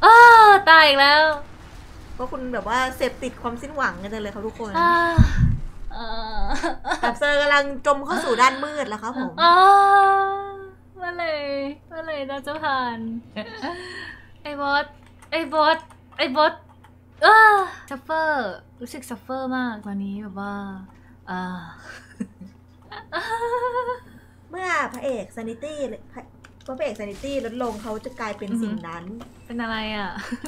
ตายอีกแล้วเพราะคุณแบบว่าเสพติดความสิ้นหวังกันเลยครับทุกคนแบบเซอร์กำลังจมเข้าสู่ด้านมืดแล้วครับผมเมื่อไหร่เราจะผ่านไอ้บอสซัฟเฟอร์รู้สึกซัฟเฟอร์มากตอนนี้แบบว่าเมื่อพระเอกซานิตี้พระเอกซานิตี้ลดลงเขาจะกลายเป็นสิ่งนั้นเป็นอะไรอ่ะ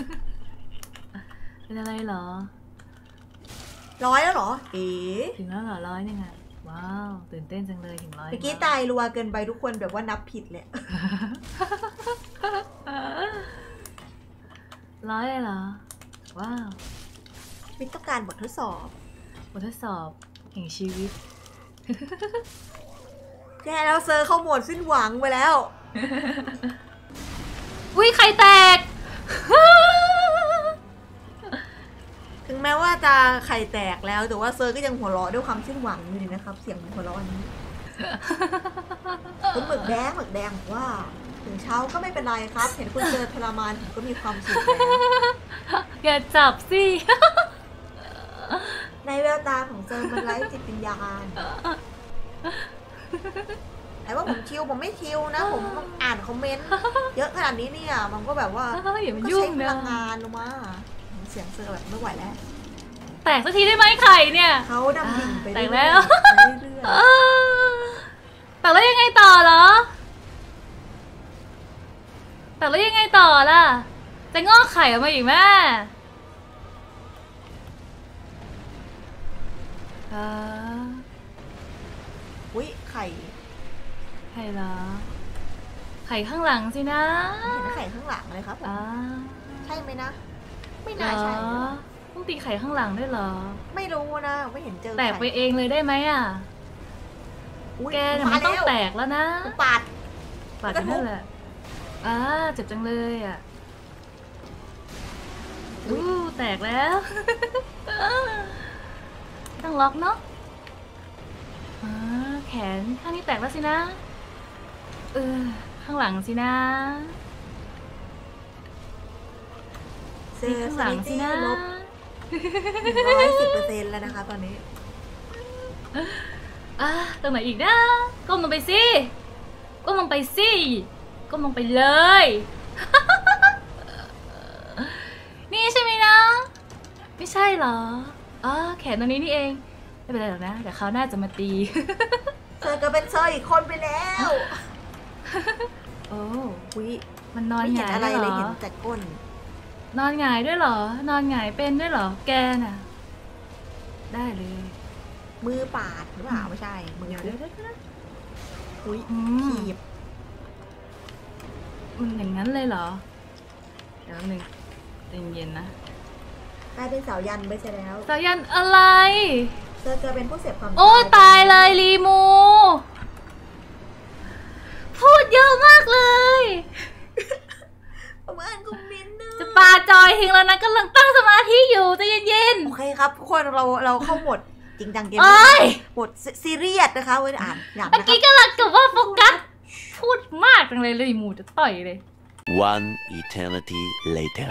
เป็นอะไรเหรอ 100แล้วเหรอถึงแล้วเหรอ100ยังไงว้าวตื่นเต้นจังเลยถึง100 เมื่อกี้ตายรัวเกินไปทุกคนแบบว่านับผิดเลย 100เลยเหรอว้าวมิต้องการบททดสอบแห่งชีวิตแกแล้วเซอร์เข้าโหมดสิ้นหวังไปแล้วอุ้ยไข่แตกถึงแม้ว่าจะไข่แตกแล้วแต่ว่าเซอร์ก็ยังหัวเราะด้วยความสิ้นหวังอยู่นะครับเสียงหัวเราะนี้คุณหมึกแดงบอกว่าถึงเช้าก็ไม่เป็นไรครับเห็นคุณเซอร์ทรมานผมก็มีความสุขแล้วอย่าจับสิในแววตาของเซอร์มันไร้จิตวิญญาณแต่ว่าผมชิลผมไม่ชิลนะผมอ่านคอมเมนต์เยอะขนาดนี้เนี่ยมันก็แบบว่าก็ใช้พลังงานลงมาเสียงเซอร์แบบไม่ไหวแล้วแตกสักทีได้ไหมไข่เนี่ยเขาดำดิ่งไปแตกแล้วแต่แล้วยังไงต่อเหรอแต่แล้วยังไงต่อล่ะจะงอกไข่ออกมาอีกแม่อุ้ยไข่เหรอไข่ข้างหลังสินะเห็นไข่ข้างหลังเลยครับใช่ไหมนะไม่น่าใช่ต้องตีไข่ข้างหลังด้วยเหรอไม่รู้นะไม่เห็นเจอแตกไปเองเลยได้ไหมอ่ะแกมันต้องแตกแล้วนะปาดกันนั่นแหละเจ็บจังเลยอ่ะแตกแล้วต้องล็อกเนาะแขนข้างนี้แตกแล้วสินะข้างหลังสินะข้างหลังสินะ 110%แล้วนะคะตอนนี้ตรงไหนอีกนะก้มลงไปสิก้มลงไปเลย นี่ใช่ไหมนะไม่ใช่เหรอแขนตรงนี้นี่เองไม่เป็นไรหรอกนะแต่เขาน่าจะมาตีเธอก็เป็นเซอร์อีกคนไปแล้วโอ้วิมันนอนหงายอะไรเลยเห็นแต่ก้นนอนหงายด้วยเหรอนอนหงายเป็นด้วยเหรอแกน่ะได้เลยมือปาดหรือเปล่าไม่ใช่มืออุ้ยขีบมันอย่างนั้นเลยเหรอเดี๋ยวนึงเย็นนะกลายเป็นสาวยันไปซะแล้วสาวยันอะไรเธอจะเป็นผู้เสพความโอ้ตายเลยรีมูพูดเยอะมากเลยผมอ่านคอมเมนต์จะปาจอยทิ้งแล้วนะกำลังตั้งสมาธิอยู่ใจเย็นๆโอเคครับทุกคนเราเข้าหมดจริงจังเกมหมดซีเรียสนะคะไว้อ่านอย่างเมื่อกี้กำลังกับว่าโฟกัสพูดมากจังเลยรีมูจะต่อยเลย One eternity later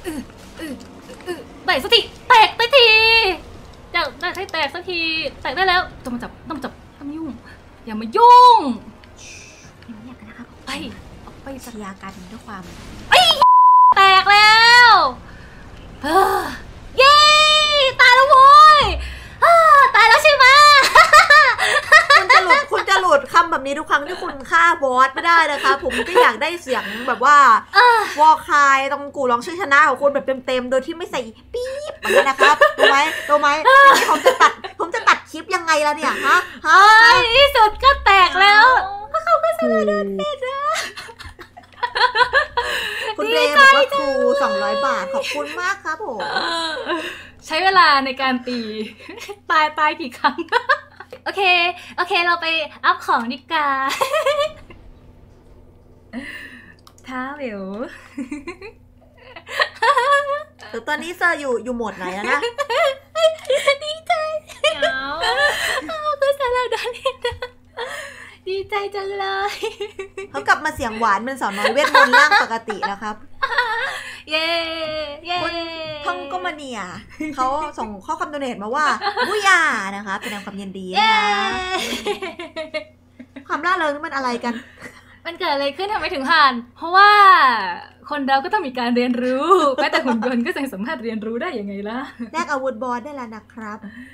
แตกสักทีแตกสักทีอยากได้ให้แตกสักทีแตกได้แล้วต้องมาจับต้องยุ่งอย่ามายุ่งเงียบๆนะครับไปออกไปเชียร์กันด้วยความแตกแล้วเย้ตายแล้วโว้ยตายแล้วใช่ไหมคุณจะหลุดคำแบบนี้ทุกครั้งที่คุณฆ่าบอสไม่ได้นะคะผมก็อยากได้เสียงแบบว่าวอลคายตรงกูร้องชื่อชนะของคุณแบบเต็มๆโดยที่ไม่ใส่ปี๊บแบบนี้นะครับรู้ไหมผมจะตัดคลิปยังไงล่ะเนี่ยฮะที่สุดก็แตกแล้วเขาก็สละโดนเพชรนะคุณเรย์บอกว่าครู200 บาทขอบคุณมากครับผมใช้เวลาในการตีตายกี่ครั้งโอเคเราไปอัพของดีกว่าท้าเหลวตอนนี้เซอร์อยู่โหมดไหนแล้วนะดีใจก็สละโดนเพชรดีใจจังเลยเขากลับมาเสียงหวานเป็นสาวน้อยเวทมนต์ร่างปกติแล้วครับเย้เย้คุณท่องก็มาเนียเขาส่งข้อความโดเนทมาว่าบุยานะคะแสดงความยินดีนะคะความร่าเริงนี่มันอะไรกันมันเกิดอะไรขึ้นทำไมถึงผ่าน เพราะว่าคนเราก็ต้องมีการเรียนรู้แม้แต่หุ่นยนต์ก็ยังสามารถเรียนรู้ได้ยังไงล่ะแลกอาวุธบอสได้แล้วนะครับ